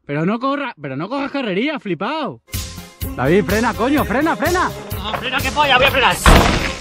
Pero no cojas carrería, flipao. David, frena, coño, frena. No, frena, qué polla, voy a frenar.